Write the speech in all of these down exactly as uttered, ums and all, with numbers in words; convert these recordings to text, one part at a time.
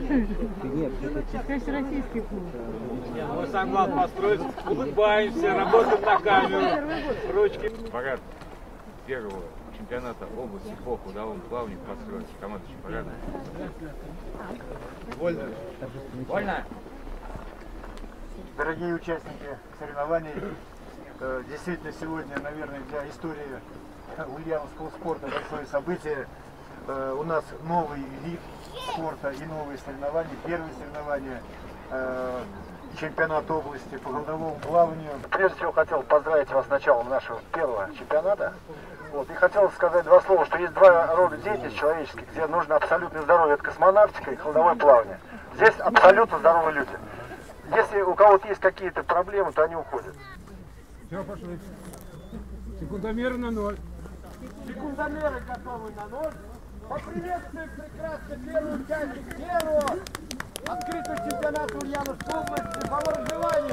Нет, это конечно, российский клуб. Мы сам главное построить, улыбаемся, работаем на камеру, ручки. Парад первого чемпионата области по ходовому плаванию построить. Команда парада. Вольно. Вольно. Дорогие участники соревнований, действительно сегодня, наверное, для истории ульяновского спорта большое событие. У нас новый вид спорта и новые соревнования. Первые соревнования, чемпионат области по ходовому плаванию. Прежде всего хотел поздравить вас с началом нашего первого чемпионата. Вот, и хотел сказать два слова, что есть два рода деятельности человеческих, где нужно абсолютное здоровье, это космонавтика и ходовое плавание. Здесь абсолютно здоровые люди. Если у кого-то есть какие-то проблемы, то они уходят. Все, пошли. Секундомеры на ноль. Секундомеры готовы на ноль. Поприветствуем прекрасно первую часть первого открытого чемпионата Ульяновской области по вооружению.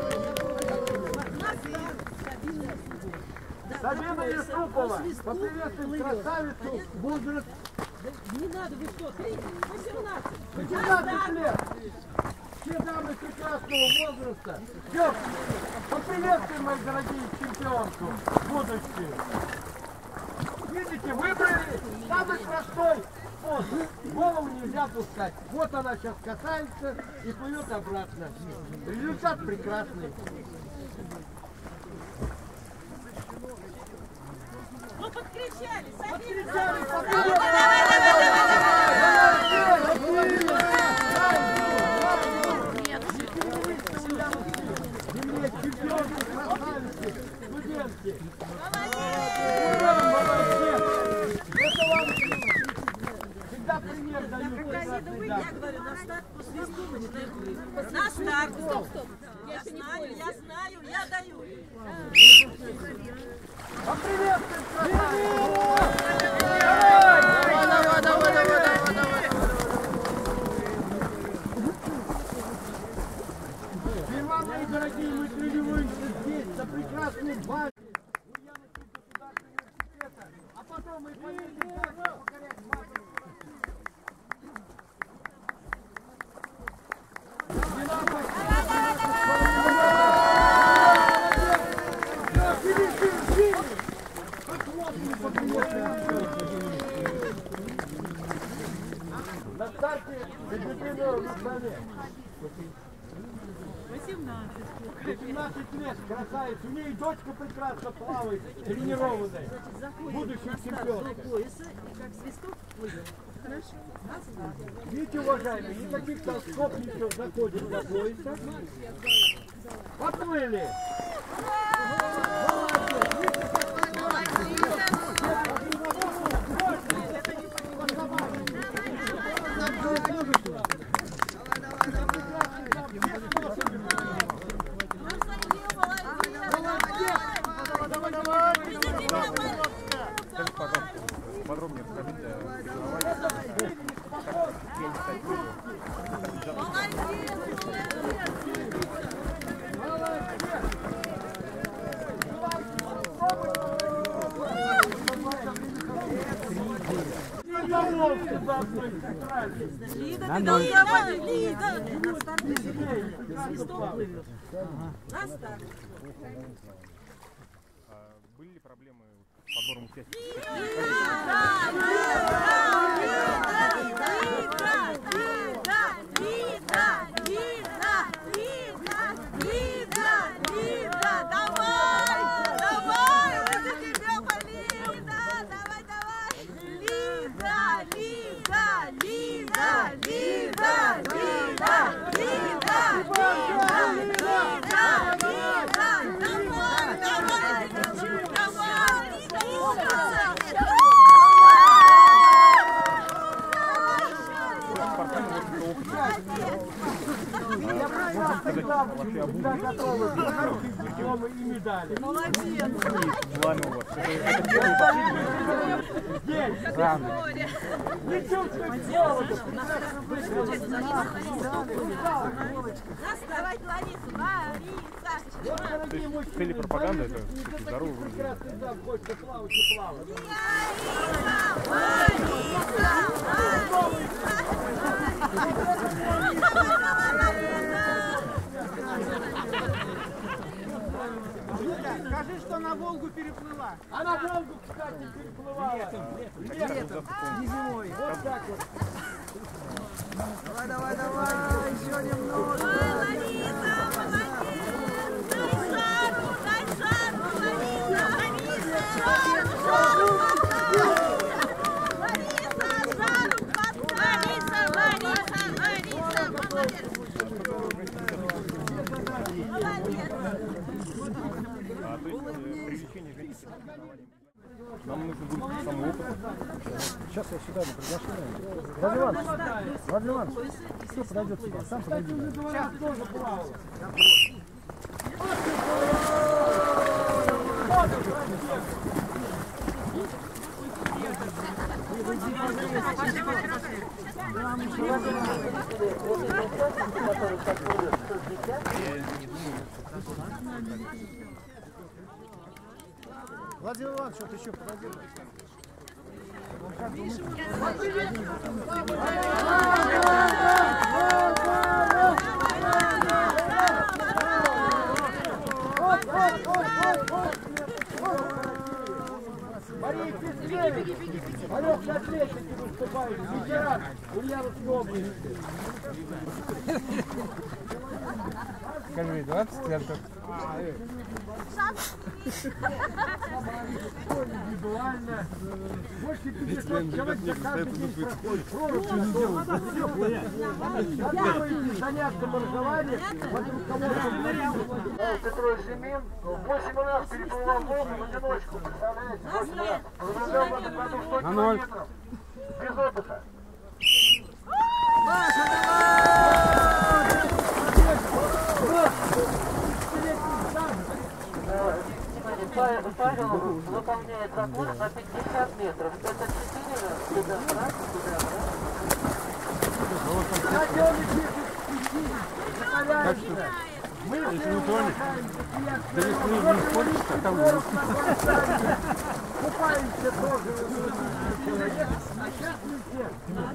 Сабина Юсупова. Поприветствуем красавицу. Возраст. Не надо, вы что, восемнадцать. восемнадцать лет. Все дамы прекрасного возраста. Все. Поприветствуем, мои дорогие, чемпионку будущую. Видите, выбрали самый простой способ. Голову нельзя пускать. Вот она сейчас касается и плывет обратно. Результат прекрасный. Ну, подкричали, Сабина! Подкричали, чемпионки, красавицы, студентки. Ура, молодцы! Это вам всегда пример дают. Я говорю, на старт по свисту начинаем. На старт! Стоп, стоп! Я знаю, я знаю, я даю. Поприветствуем, красавицы! Давай, давай, давай, давай, давай, давай. Сперва, мои дорогие, мы тренируемся здесь, на прекрасной базе Ульяновского государственного университета, а потом мы поедем дальше покорять Макров. На старте дисциплину на столе. восемнадцать. восемнадцать лет, красавица. У нее и дочка прекрасно плавает, тренированная. Будущий чемпион. Как свисток плывет. Хорошо. Видите, уважаемые, никаких толчков, ничего, заходит до пояса. Поплыли. Подробнее расскажите На ноль. На старте свисток плывет. На старт. Были ли проблемы с подбором участников? Всегда готовы к дипломы и медали. Молодец! Здесь! Рано. Не чувствует голода! Давай, Ларису, Лариса! То есть цели пропаганды это здоровый уровень. Прекрасный дам, хочется плавать и плавать. Лариса! Лариса! Лариса! А на Волгу, кстати, переплывала. Летом. Не зимой. Вот так вот. Давай, давай, давай, еще немного. Ой, Лариса, молодец! Дай жару, дай жару, Лариса! Лариса, жару, Лариса, жару, Лариса, Лариса, Лариса, молодец! Нам нужно будет самый опыт. Сейчас я сюда не приглашаю. Владимир Иванович, Владимир Иванович, все подойдет сюда, сам подойдет. Сейчас тоже плавал. Владимир Иванович, вот еще подойдет. Мария Петревич, Олег Атлетики выступает, ветеран Ульяновской области. Скажи, двадцать центов. Индивидуально. Больше пятисот человек за каждый день проходит. Прорубь не делают. Готовы заняться моржеванием под руководством Петрович Семин. восемь раз переплывал Волгу в одиночку. Представляете? восемь раз. Пробежал в этом году сто километров. Без отдыха. Павел выполняет забор на пятьдесят метров. Это четыре туда, раз, туда, раз. Мы если не тонешь, да если не ходишь, то там будет. Купаемся тоже. А сейчас мы все.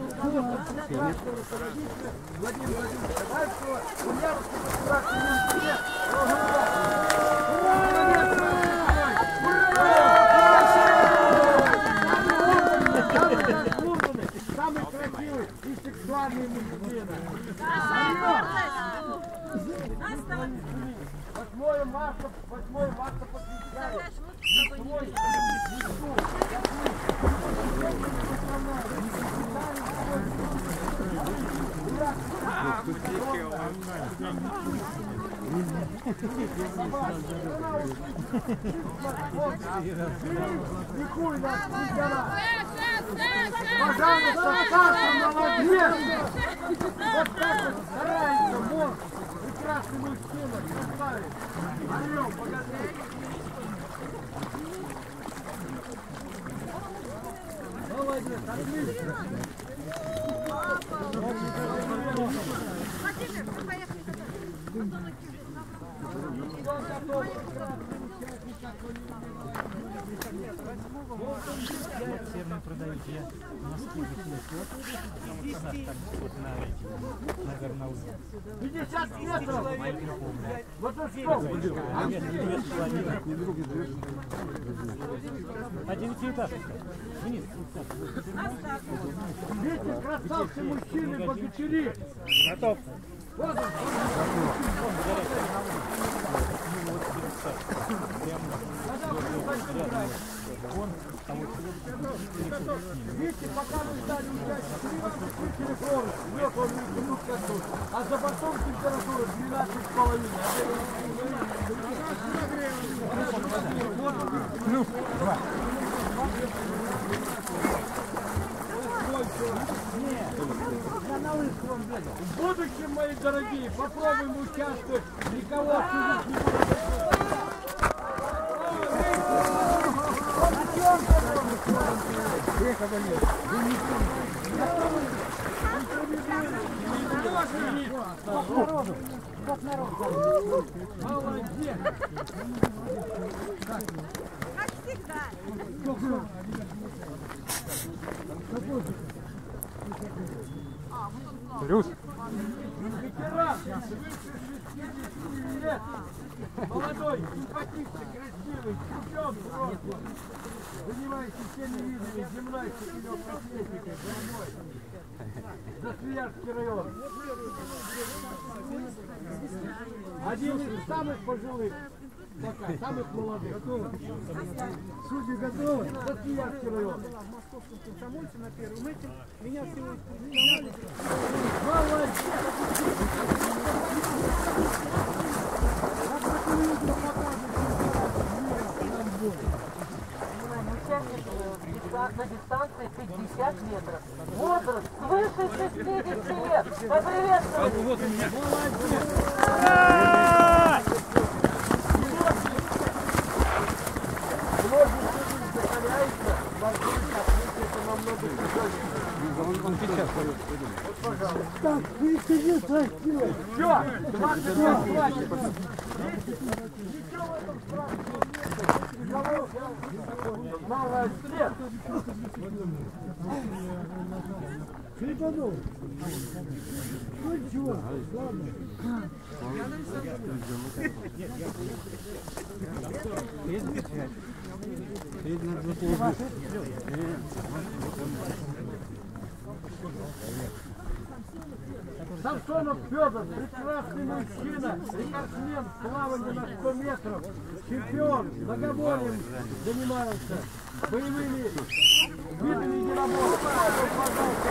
Владимир Владимирович Ковальского, Ульяновский государственный университет. Самый красивый и сексуальный мужчина. восьмое марта, восьмое марта посвящаю. Дикуй нас, ветеран! Пожалуйста, Саша, молодец! Вот так вот старается мозг прекрасный мужчина представить. Орел, погоди! Молодец, отлично! Владимир, мы поехали туда. Все мы продаем, я в Москве на Горнаузе. пятьдесят метров! Вот это что? Один этаж. Вниз. Видите, красавцы мужчины Богатыри! Готов. Вот он! Видите, пока мы ждали участия, телефон, лед он минут как-то, а за бортом температура двенадцать с половиной. Ну, два. В будущем, мои дорогие, попробуем участвовать, никого отсюда не будет. Молодец! Как всегда. Плюс. ветеран, свыше шестидесяти лет, молодой, симпатичный, красивый, чемпион просто, занимающий всеми видами гимнастики и легкоатлетикой, дорогой, Засвиярский район. Один из самых пожилых, пока, самых молодых. Судьи готовы? Засвиярский район. Московском комсомольце на первом этим. Меня всего На дистанции пятьдесят метров. Возраст свыше шестидесяти лет. Поприветствуйте. Вот у меня. Он сейчас пойдет. Так, вы сидите, красиво. Все, двадцать пять хватит. Молодец. Перепадал. Ну чего, ладно. Самсонов Федор, прекрасный мужчина, рекордсмен в плавании на сто метров, чемпион, многоборьем занимался, боевыми видами единоборств. Пожалуйста,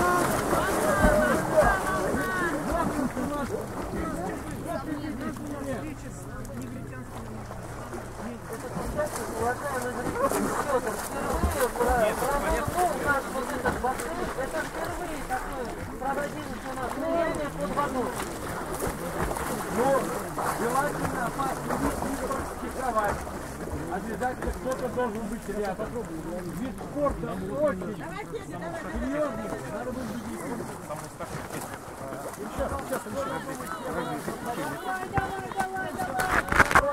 Уважаемый Григорий Федор, впервые провернул наш вот этот бассейн. Это впервые такое проводилось у нас ныряние под водой. Ну, желательно опасный вид не практиковать. Обязательно кто-то должен быть рядом. Вид спорта очень серьезный. Надо быть убедительным. Сейчас, сейчас, давай, давай, давай.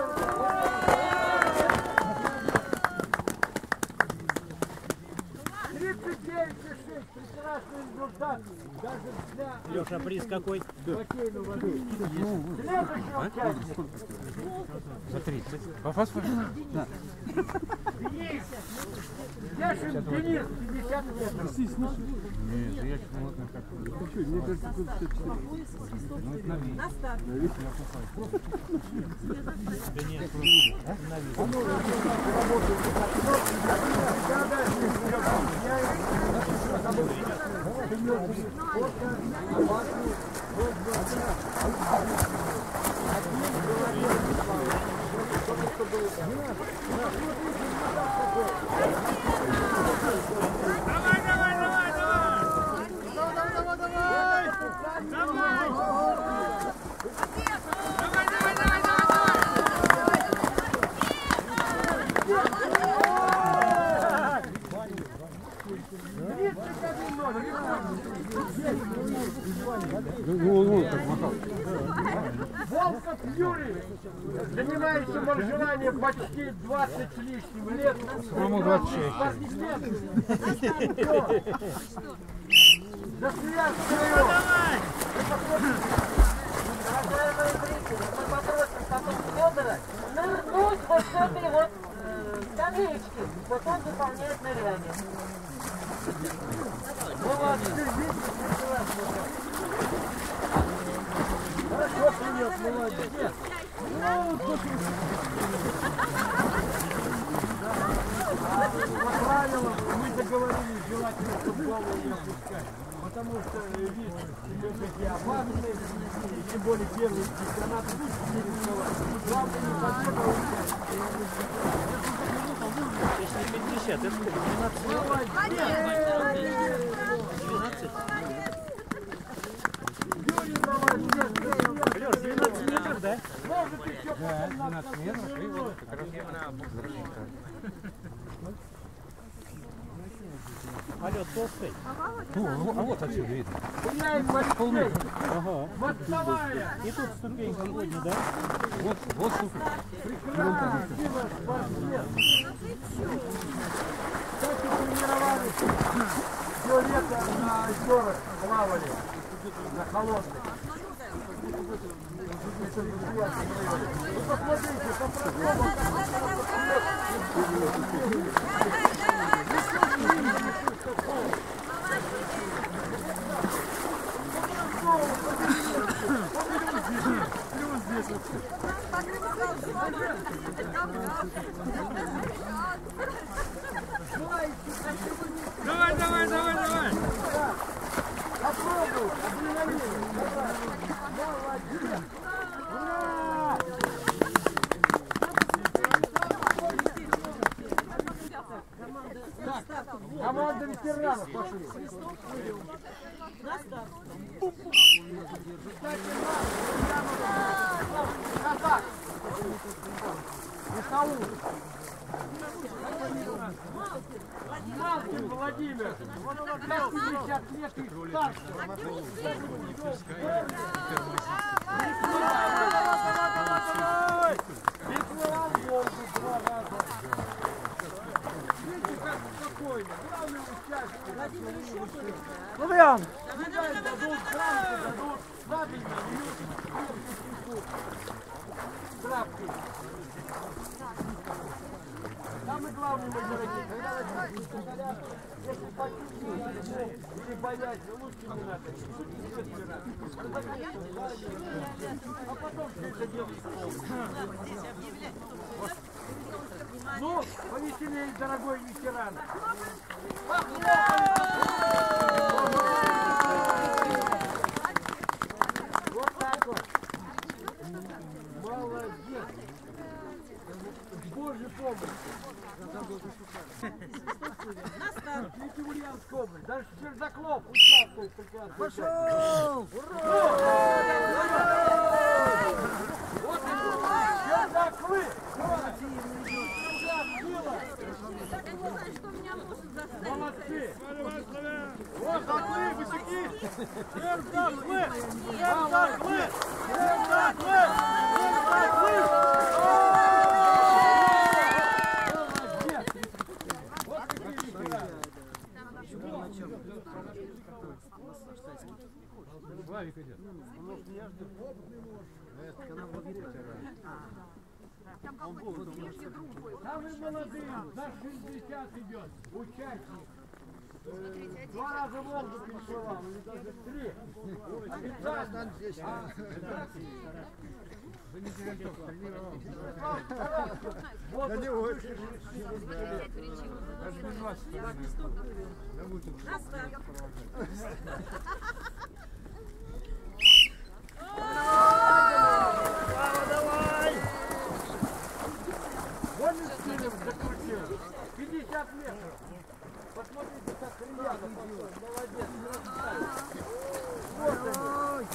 тридцать девять и шесть. Прекрасный результат. Даже для... Леша, приз какой? Бассейна воды. Следующий участник. За тридцать. По фосфору? Да. Яшин Денис, пятьдесят метров. Нет, я смотрю, как... Мне кажется, тут пятьдесят четыре. На старт. Да нет, Давай, давай, давай, давай! Давай, давай, давай! Давай! Давай, давай, давай, ну, ну, как мотал. Волков Юрий, занимающий моржеванием почти двадцать с лишним лет. По-моему, двадцать шесть. Засвиярский район. Уважаемые зрители, мы попросим потом Федора нырнуть вот с этой вот э, скамеечки. Вот он выполняет ныряние. Ну ладно, хорошо принес, молодец. По правилам мы договорились, желательно, чтобы голову не опускать. Потому что вид все-таки опасный, и тем более первый чемпионат пусть не рисковать. Главное не победа, Если не пятьдесят, это двенадцать. двенадцать. Юрий, молодец. Лёш, двенадцать метров, да? Может еще Да, двенадцать метров. И вот как раз а лед толстый? Ну, а вот отсюда видно. Гуляет Моисей. Ага. Мостовая. И тут ступенька входит, да? Вот, вот ступенька. Прекрасно. Спортсмен. Кстати, тренировались все лето на озерах, плавали на холодных. Давай, давай, давай, давай! Попробуй! Адреналин! Молодец! Ура! Команда ветеранов пошли! На старт. Назад! Михаил! Малкин Владимир! Он у нас пятьдесят лет и старше! Переплывал Волгу два раза! Видите, как спокойно! Главный участник! Владимир! Медаль дадут, грамоты дадут, сабельно, минут, трапки. Самый главный, мой дорогие, когда вы говорят, если почувствуете или боязнь, лучше не надо. Не разбирать. А потом все это дело исполнить. Ну, повеселее, дорогой ветеран. Вот так вот. Молодец. Божья помощь. Видите, Ульяновская область. Даже Чердаклов участвует прекрасно. Пошел! Вот Чердаклы. Молодцы. Вот заклы, высоки. Чердаклы. Чердаклы. Чердаклы. Чердаклы. Славик идет. Самый молодой, за шестьдесят идет, участник. Э, два раза Волгу переплывал, или даже три. Официально. Вот да не очень. На старт. Давай! Вольным стилем закрутил. пятьдесят метров. Посмотрите, как ребята пошел. Молодец. Вот они.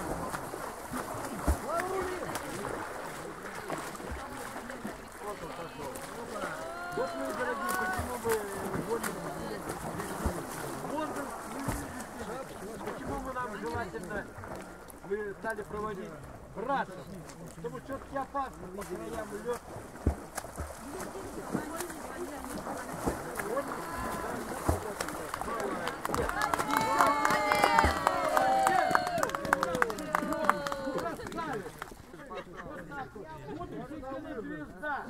Вот он пошел. Вот мы, дорогие, почему вы вольным стилем воздух не видите? Почему мы нам желательно мы стали проводить братцев? Потому что все-таки опасно по краям лед. Звезда.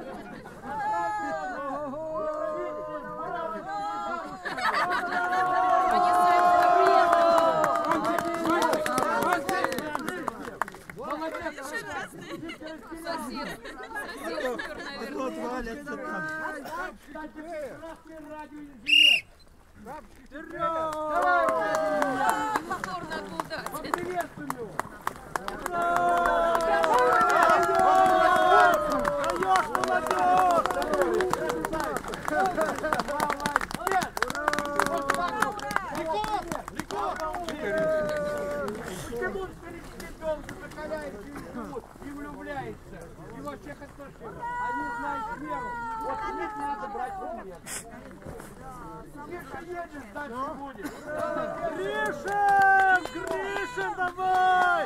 Вот валятся там. Кстати, прекрасный радиоинженер. Вперед! Повторно оттуда. Поприветствую! Даешь, молодежь! Почему старички долго закаляются и живут, и влюбляются, и во всех отношениях? Они знают меру. Вот их надо брать пример. Тише едешь, дальше будет. Гришин! Гришин, давай!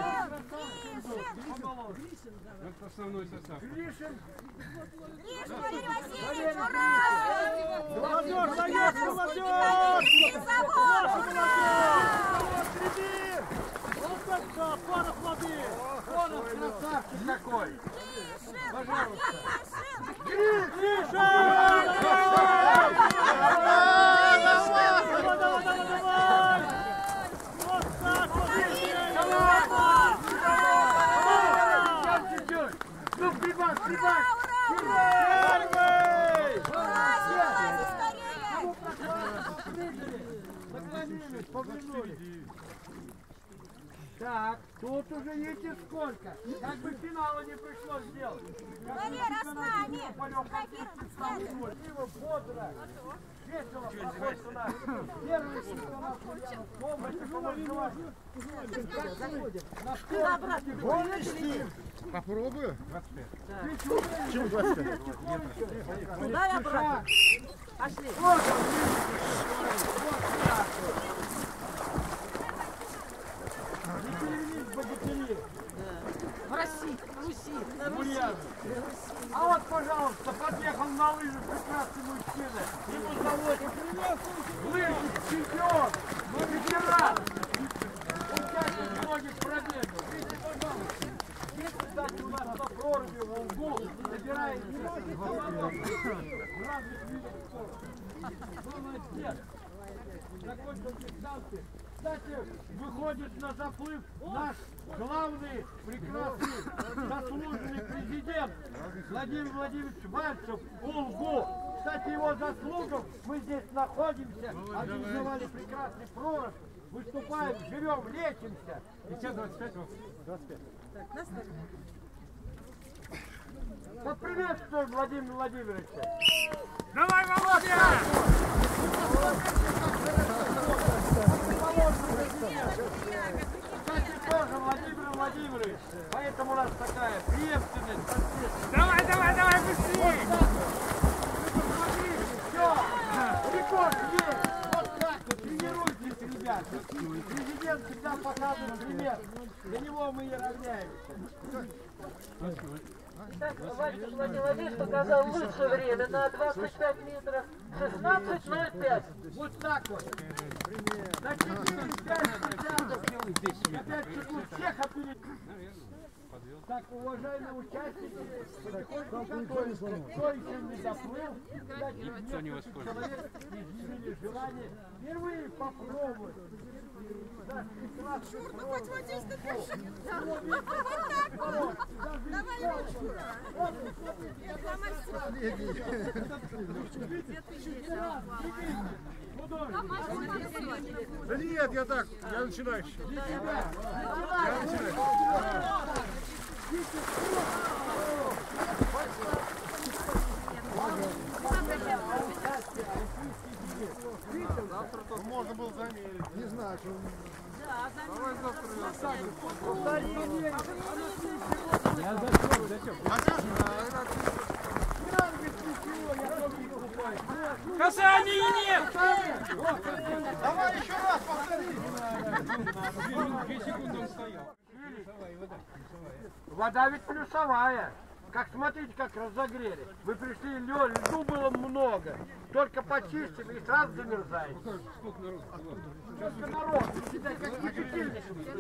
Это основной состав. Гришин. Молодежь, даешь, молодежь! Наша молодежь! Вот, ребят! Вот так, пара молодых! Вон он, красавчик какой! Пожалуйста! Ну, прибавь, прибавь! Так, тут уже видите сколько. Как бы финала не пришлось сделать. Валера, с нами! Бодро, весело проходит у нас. Первый чемпионат помощи, помощи. Попробую. Чем двадцать пять? Куда я обратно? Пошли. Вот он. В России, в Руси, на Руси. А вот, пожалуйста, подъехал на лыжах прекрасный мужчина. Ему зовут лыжный чемпион, ветеран, участник многих пробегов. Видите, пожалуйста, здесь, кстати, у нас на проруби в Волгу набирается голодок разных видов спорта. Молодец. Закончил дистанции. Кстати, выходит на заплыв наш главный, прекрасный, заслуженный президент Владимир Владимирович Мальцев, Улгу. Кстати, его заслугам мы здесь находимся, организовали прекрасный прорыв, выступаем, живем, лечимся. И сейчас двадцать пять, двадцать пять. Поприветствуем Владимира Владимировича. Давай, Володя! Кстати, тоже Владимир Владимирович, поэтому у нас такая преемственность. Давай, давай, давай, быстрее! Посмотрите, все, рекорд есть. Вот так вот, тренируйтесь, ребята. Президент всегда показывает пример. Для него мы и равняемся. Так, Владимир Владимирович показал лучшее время на двадцать пять метров шестнадцать ноль пять. Вот так вот. На четыре пять секунд всех опередил. Так, уважаемые участники, потихоньку готовимся. Кто еще не доплыл, кстати, несколько человек изъявили желание впервые попробовать. Да, прекрасный прорыв. Давай ручку! Да нет, я так, я начинающий. Я начинающий. Можно было замерить. Не знаю, что... Давай завтра. Я зачем, зачем? Касание нет! Давай еще раз повтори. Две секунды он стоял. Вода ведь плюсовая. Как смотрите, как разогрели. Вы пришли, лё, льду было много. Только почистили и сразу замерзаете. Сколько народу? Сколько народу? Видите, как кипятильник.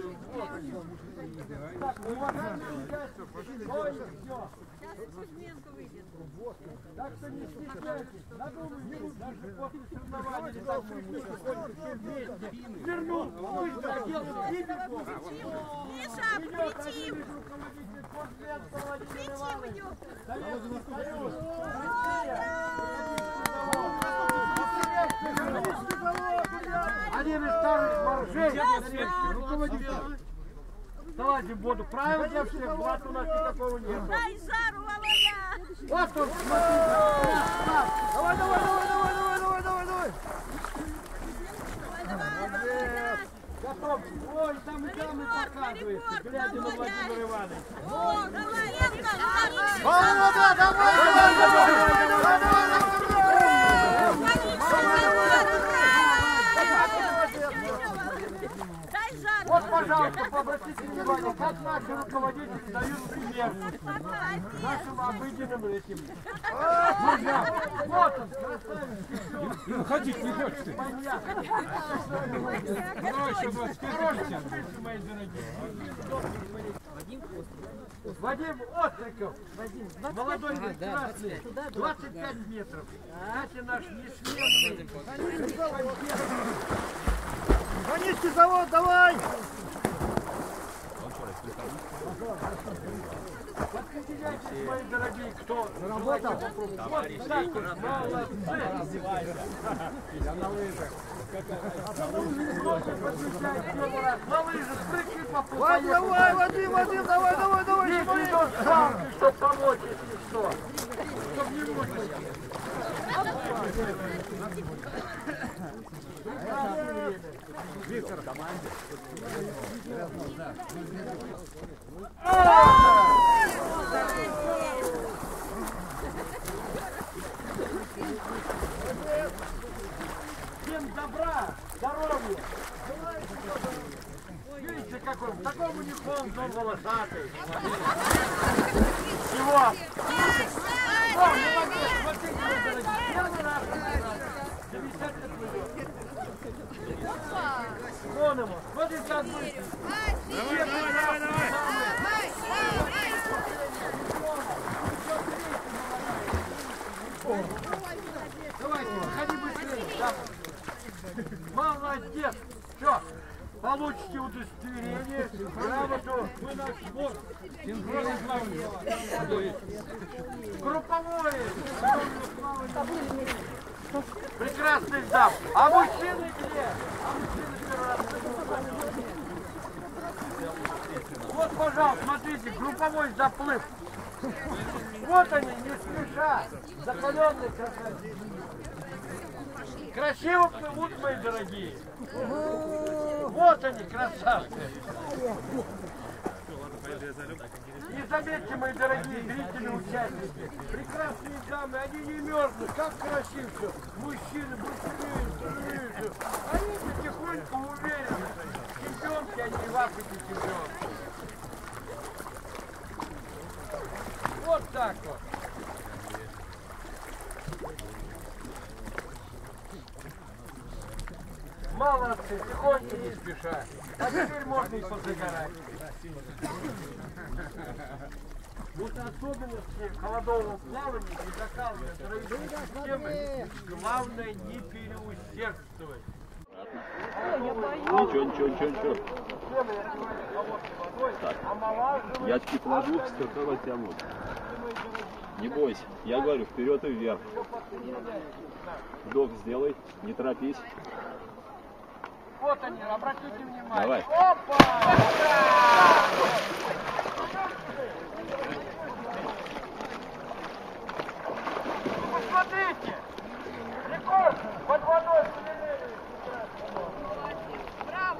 Так, уважаемые участники, ой, все. Так что не стесняйтесь, надумайте, даже после соревнований, не так пришли, ходите все вместе. Вернул, быстро делал гибельку. Миша, прийти! Прийти мне! Советский Союз. Один из старых моржей, руководитель. Давайте воду правил для всех, блат у нас никакого нет. Дай жару, Володя! Вот он, смотрите. Давай, давай, давай, давай, давай, давай, давай, давай. Готов. Ой, там и там и показывается, глядя на Владимира Ивановича. О, давай, Янка! Володя, давай, давай, давай, давай, давай, Дай жару! вот пожалуйста, обратите внимание, как наши руководители дают пример нашим обыденным этим. Друзья, вот он, красавец. Ну, ходить не хочешь ты. Короче, вот, хорошие спицы, мои дорогие. Вадим Остриков, молодой прекрасный, двадцать пять метров. Кстати, наш несменный. Звоните завод, давай! Подсоединяйтесь, мои дорогие, кто заработал. Вот так вот, молодцы. Я на лыжах. На лыжах, прыгни по Вадим, давай, Вадим, Вадим, давай, давай, давай! Здесь идет сам, чтобы помочь, если что. Чтоб не мучиться. Виктор в команде. Всем добра, здоровья. Видите, какой он? Такой у них он, он волосатый. Чего? О, молодец, смотрите, дорогие. Первый раз. Замечательно плывет. Вон ему, смотрите, как быстро. Давай, давай, давай, давай. Давайте, ходи быстрее. Да. Молодец. Все, получите удостоверение, грамоту. Вы наш спорт. Синхронный плавание. Групповое. Прекрасный зам. А мужчины где? А мужчины первый раз. Вот, пожалуйста, смотрите, групповой заплыв. Вот они, не спеша, закаленные красавцы. Красиво плывут, мои дорогие. Вот они, красавцы. И заметьте, мои дорогие зрители, участники, прекрасные дамы, они не мерзнут, как красиво все. Мужчины быстрее, быстрее. Они потихоньку уверены. Чемпионки, они в Африке чемпионки. Вот так вот. Молодцы, тихонько, не спеша. А теперь можно и позагорать. Вот особенности холодового плавания и закалывания троичной системы, главное не переусердствовать. Ничего, ничего, ничего, ничего. Так, я теперь положу, стартовать я буду. Не бойся, я говорю, вперед и вверх. Вдох сделай, не торопись. Вот они, обратите внимание. Давай. Опа! Посмотрите! Рекорд под водой Пелевели. Браво!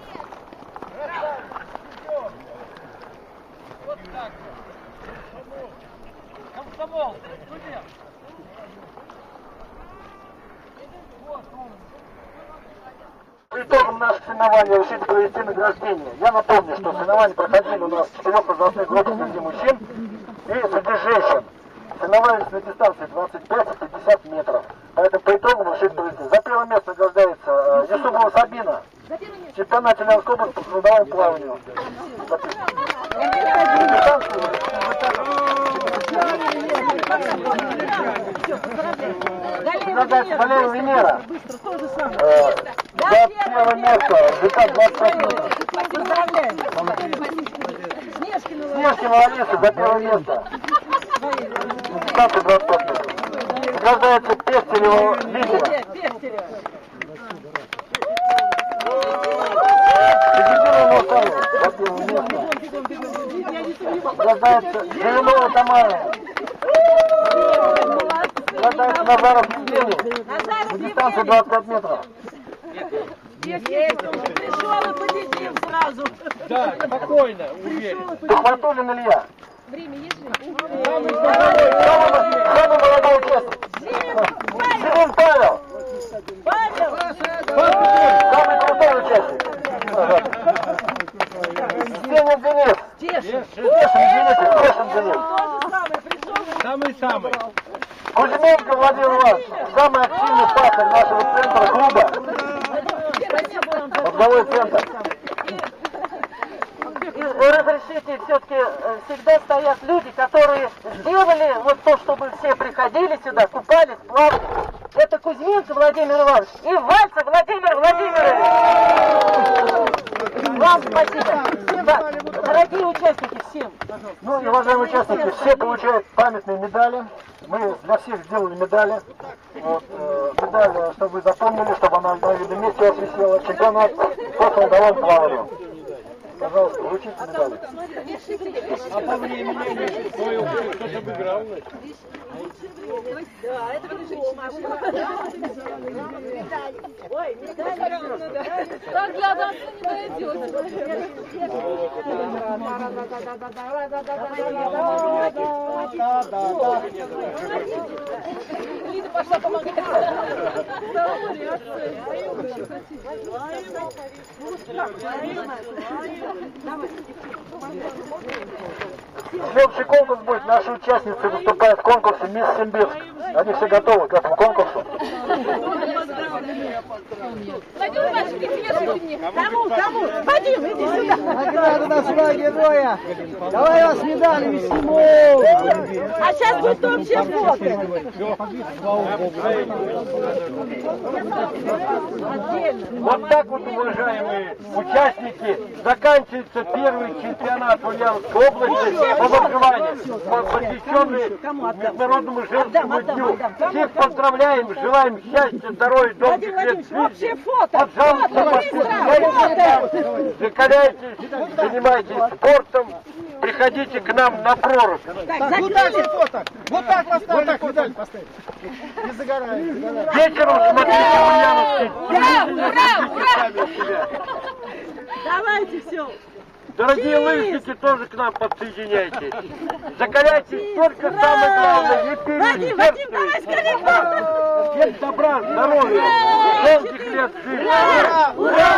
Красавец! Вот так вот. Комсомол, студент. Вот он. Итогом наших соревнований решили провести награждение. Я напомню, что соревнования проходили у нас в четырех возрастных группах среди мужчин и среди женщин. Соревновались на дистанции двадцать пять и пятьдесят метров. Поэтому по итогам решили провести. За первое место награждается Юсупова Сабина, чемпионат Ульяновской области по трудовому плаванию. Награждается Валерия Венера. За первое место, ЖК двадцать пять метров. Снежкина Лариса за первое место. Дистанция двадцать пять метров. Награждается Пестерева Лидия. Победила Мусарова за первое место. Награждается Жиrinova Тамара. Награждается Назаров Евгений. Дистанция двадцать пять метров. Пришел и победил сразу. Да, спокойно, уверен. Тухватуллин Илья. Время есть же? Самый молодой участник. Зимин Павел. Павел! Самый крутой участник. Стешин Денис. Стешин. Стешин, извините, Стешин Денис. Самый-самый. Кузьменко Владимир Иванович, самый активный пахарь нашего центра клуба. Мозговой центр. И разрешите, все-таки всегда стоят люди, которые сделали вот то, чтобы все приходили сюда, купались, плавали. Это Кузьменко Владимир Иванович и Вальцев Владимир Владимирович. Вам спасибо. Да, дорогие участники, всем. Ну и, уважаемые участники, все получают памятные медали. Мы для всех сделали медали. Вот, э, медаль, чтобы вы запомнили, чтобы она на видном месте у вас висела. Чемпионат по солдовому плаванию. Пожалуйста, вручите медали. А по времени кто-то обыграл. Да, это разрешите, Маша. Ой, медаль. Так для нас не дойдет. Лида пошла помогать. Следующий конкурс будет. Наши участницы выступают в конкурсе «Мисс Симбирск». Они все готовы к этому конкурсу. Владимир Иванович, привет мне. Кому, кому? Вадим, иди сюда. Награда на флаге героя. Давай вас медалями сниму. А сейчас будет общее фото. Вот так вот, уважаемые участники, заканчивается первый чемпионат Ульяновской области по выживанию, посвященный Международному женскому дню. Всех поздравляем, желаем счастья, здоровья, долгих лет жизни. Пожалуйста, подписывайтесь, закаляйтесь, занимайтесь спортом, приходите к нам на прорубь. Вот так же фото. Вот так поставили. Вот так медаль поставили. Не загорает. Вечером смотрите Ульяновский. Ура, ура! Давайте все. Дорогие лыжники, тоже к нам подсоединяйтесь. Закаляйтесь, только самое главное, не переусердствуйте. Всем добра, здоровья, долгих лет жизни. Ура! Ура!